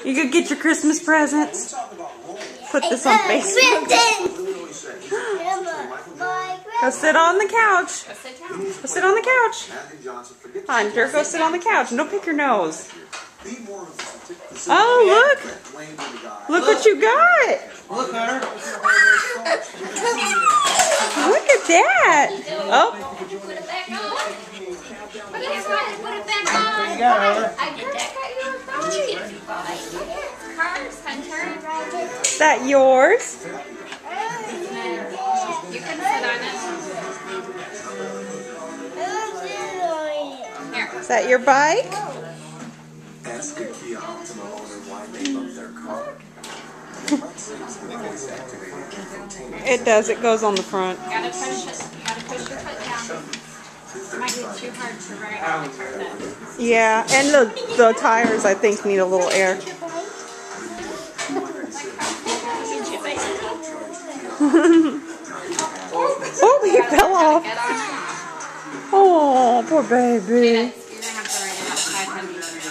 You could get your Christmas presents. Put this on Facebook. Go sit on the couch. Go sit on the couch. Hunter, go sit on the couch and don't pick your nose. Oh, look. Look what you got. Look, Hunter. Look at that. Oh. Put it back on. Put it back on. What you got, Hunter? I get that got yours. Cards, Hunter. Is that yours? You can sit on it. Here. Is that your bike? Ask a Kia Optima owner why they love their car. It does. It goes on the front. Gotta push it. Gotta push your foot down. It might get too hard to ride on the carpet. Yeah, and the tires, I think, need a little air. Oh, he fell off. Oh, poor baby. You're gonna have to ride it outside, honey.